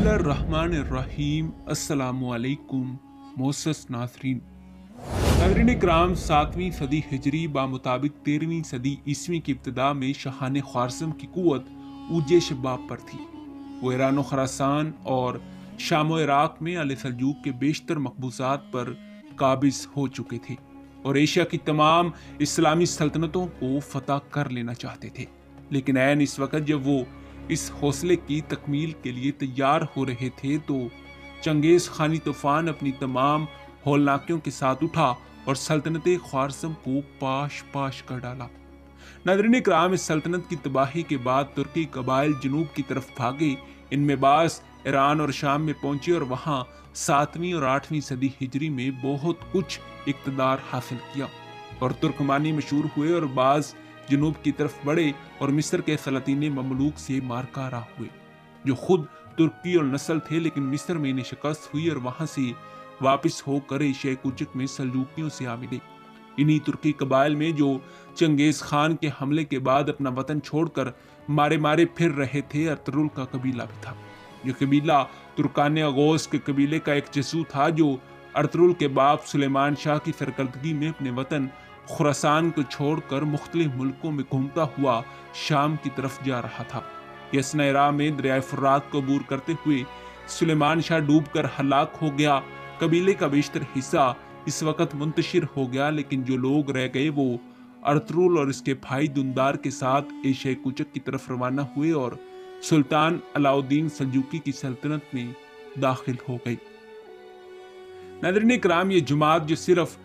बिस्मिल्लाहिर्रहमानिर्रहीम। अस्सलाम वालेकुम मोअज़्ज़ज़ नाज़रीन। नाज़रीन इकराम, 7वीं सदी हिजरी बामुताबिक 13वीं सदी ईस्वी की इब्तिदा में शाहान ख्वारज़म की क़ुव्वत ऊजे शबाब पर थी। वो ईरान व खरासान और शाम व इराक़ में आले सल्जूक़ के बेशतर मकबूज़ात पर काबिज़ हो चुके थे और एशिया की तमाम इस्लामी सल्तनतों को फ़तह कर लेना चाहते थे। लेकिन ऐन इस वक्त जब वो इस हौसले की तकमील के लिए तैयार हो रहे थे तो चंगेज़ खानी तूफान अपनी तमाम हौलनाकियों के साथ उठा और सल्तनत ख्वारज़म को पाश पाश कर डाला। नाज़रीन इकराम, इस सल्तनत की तबाही के बाद तुर्की कबाइल जनूब की तरफ भागे। इनमें बास ईरान और शाम में पहुंचे और वहां 7वीं और 8वीं सदी हिजरी में बहुत कुछ इक़्तिदार हासिल किया और तुर्कमानी मशहूर हुए और बाज़ जनूब की तरफ बढ़े और मिस्र के सलातीन ममलूक से मारकारा हुए जो खुद तुर्की और नस्ल थे, लेकिन मिस्र में इन्हें शिकस्त हुई और वहां से वापस होकर एशिया कुचक में सल्जूकियों से आ मिले। इन्हीं तुर्की कबाइल में जो चंगेज़ खान के हमले के बाद अपना वतन छोड़कर मारे मारे फिर रहे थे, अर्तुरुल का कबीला भी था। ये कबीला तुर्कान अगोस के कबीले का एक जस्सू था जो अर्तुरुल के बाप सुलेमान शाह की सरकर्दगी में अपने वतन खुरासान को छोड़कर मुख्तलिफ मुल्कों में घूमता हुआ शाम की तरफ जा रहा था। यसना राह में दरिया फुरात को अबूर करते हुए सुलेमान शाह डूबकर हलाक हो गया। कबीले का बेशतर हिस्सा इस वक्त मुंतशिर हो गया, लेकिन जो लोग रह गए वो अर्तुरुल और इसके भाई दुंदार के साथ एशिया कुचक की तरफ रवाना हुए और सुल्तान अलाउद्दीन सल्जूकी की सल्तनत में दाखिल हो गई। नाज़रीन इकराम, ये जमात जो सिर्फ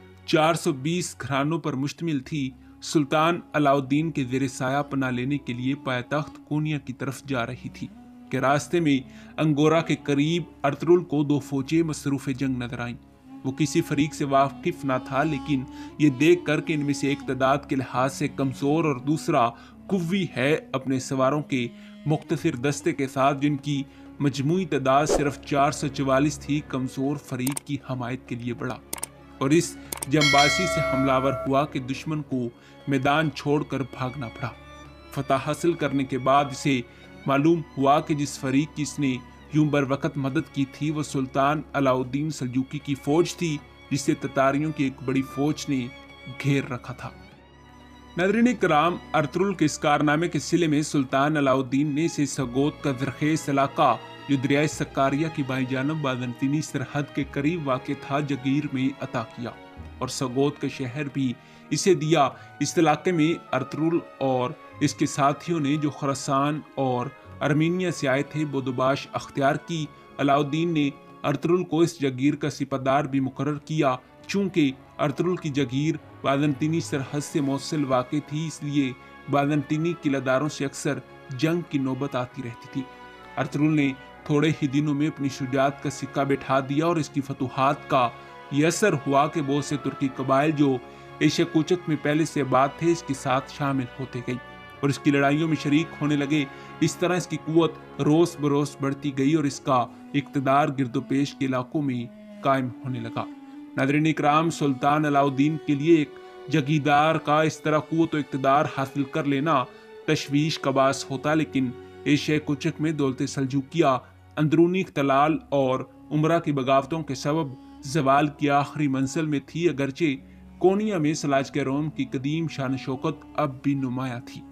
420 घरानों पर मुश्तमिल थी, सुल्तान अलाउद्दीन के ज़ेर साया पना लेने के लिए पायतख्त कोनिया की तरफ जा रही थी कि रास्ते में अंगोरा के करीब अर्तुरुल को 2 फौजें मसरूफ़ जंग नजर आईं। वो किसी फरीक से वाकिफ ना था, लेकिन ये देख कर कि इनमें से एक तादाद के लिहाज से कमज़ोर और दूसरा कुव्वी है, अपने सवारों के मुख्तसर दस्ते के साथ जिनकी मजमूई तादाद सिर्फ 444 थी, कमज़ोर फरीक की हमायत के लिए बढ़ा और इस जंबाजी से हमलावर हुआ कि दुश्मन को मैदान छोड़कर भागना पड़ा। फतह हासिल करने के बाद इसे मालूम हुआ कि जिस फरीक की इसने यूं बर वक्त मदद की थी वो सुल्तान अलाउद्दीन सल्जूकी की फौज थी, जिसे ततारियों की एक बड़ी फौज ने घेर रखा था। नाज़रीन इकराम, अर्तुरुल के इस कारनामे के सिले में सुल्तान अलाउद्दीन ने इसे सगोत का ज़रखेज़ इलाका जो दरिया सक्कारिया की बाई जानब बाज़ंतीनी सरहद के करीब वाक़ था, जगीर में अता किया और सगोत का शहर भी इसे दिया। इस इलाके में अर्तुरुल और इसके साथियों ने जो खुरासान और अर्मीनिया से आए थे बदोबाश अख्तियार की। अलाउद्दीन ने अर्तुरुल को इस जगीर का सिपादार भी मुकर्रर किया। चूँकि अर्तुरुल की जगीर बाज़ंतीनी सरहद से मौसल वाक़ थी, इसलिए बाज़ंतीनी किलादारों से अक्सर जंग की नौबत आती रहती थी। अर्तुरुल ने थोड़े ही दिनों में अपनी शुजाअत का सिक्का बैठा दिया और इसकी फतूहात का ये असर हुआ कि बहुत से तुर्की कबाइल जो एशिया कुचक में पहले से आबाद थे इसके साथ शामिल होते गई और इसकी लड़ाइयों में शरीक होने लगे। इस तरह इसकी कुव्वत रोज बरोज बढ़ती गई और इसका इक़्तिदार गिरदोपेश के इलाकों में कायम होने लगा। नाज़रीन इकराम, सुल्तान अलाउद्दीन के लिए एक जगीरदार का इस तरह कुव्वत व इक़्तिदार हासिल कर लेना तशवीश का बास होता, लेकिन एशिया कुचक में दौलत सल्जूकिया अंदरूनी इख्तलाल और उमरा की बगावतों के सबब ज़वाल की आखिरी मंजिल में थी, अगरचे कोनिया में सलाजक़े रोम की कदीम शान शौकत अब भी नुमाया थी।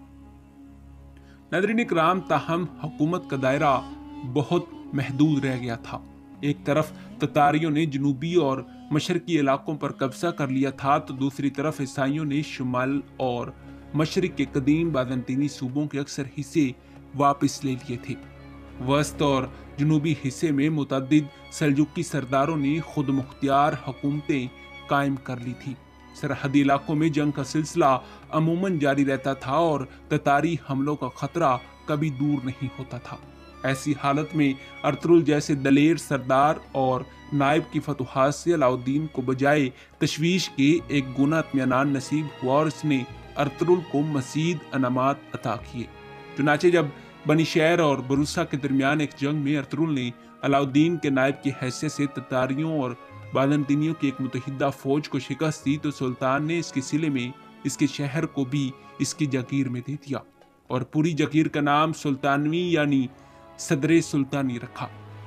नाज़रीन इकराम, ताहम हुकूमत का दायरा बहुत महदूद रह गया था। एक तरफ ततारियों ने जनूबी और मशरकी इलाकों पर कब्जा कर लिया था, तो दूसरी तरफ ईसाइयों ने शुमाल और मशरक के कदीम बाज़ंतीनी सूबों के अक्सर हिस्से वापस ले लिए थे। वस्त और जनूबी हिस्से में मुतअद्दिद सल्जूकी सरदारों ने खुद मुख्तियार हुकूमतें कायम कर ली थी। सरहदी इलाकों में जंग का सिलसिला अमूमन जारी रहता था और ततारी हमलों का खतरा कभी दूर नहीं होता था। ऐसी हालत में अर्तुरुल जैसे दलेर सरदार और नायब की फतूहात से अलाउद्दीन को बजाय तशवीश के एक गुना इत्मीनान नसीब हुआ और इसने अर्तुरुल को मज़ीद अनामात अता किए। चुनाचे जब बनी शहर और बरूसा के दरमियान एक जंग में अर्तुरुल ने अलाउद्दीन के नायब की हैसियत से ततारियों और बाज़ंतीनियों की एक मुतहिदा फौज को शिकस्त दी, तो सुल्तान ने इसके सिले में इसके शहर को भी इसकी जगीर में दे दिया और पूरी जगीर का नाम सुल्तानवी यानी सदरे सुल्तानी रखा।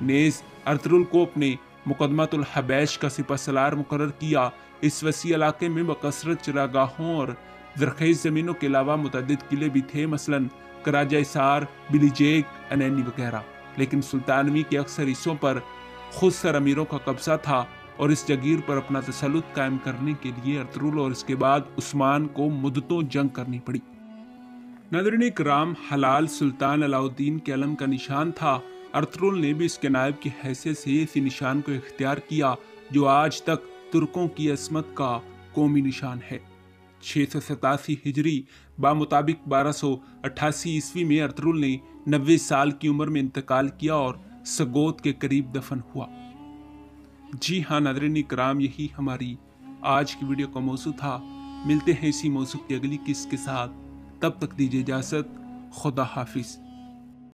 نیز ارطغرل کو اپنے مقدمۃ الحبیش کا سپہ سالار مقرر کیا۔ اس وسیع علاقے میں بکثرت چراگاہوں اور زرخیز زمینوں کے علاوہ متعدد قلعے بھی تھے، مثلاً کراجہ اسار، بلیجیک، انینی وغیرہ، لیکن سلطانوی کے اکثر حصوں پر خود سر امیروں کا قبضہ تھا اور اس جگیر پر اپنا تسلط قائم کرنے کے لیے ارطغرل اور اس کے بعد عثمان کو مدتوں جنگ کرنی پڑی۔ ناظرین کرام، حلال سلطان علاء الدین کے علم کا نشان تھا۔ ارطغرل نے بھی اس کے نائب کی حیثیت سے اسی نشان کو اختیار کیا جو آج تک ترکوں کی عصمت کا قومی نشان ہے۔ 687 ہجری بمطابق 1288 عیسوی میں ارطغرل نے 90 سال کی عمر میں انتقال کیا اور سگوت کے قریب دفن ہوا۔ جی ہاں ناظرین کرام، یہی ہماری آج کی ویڈیو کا موضوع تھا۔ ملتے ہیں اسی موضوع کی اگلی قسط کے ساتھ، تب تک دیجیے اجازت۔ خدا حافظ۔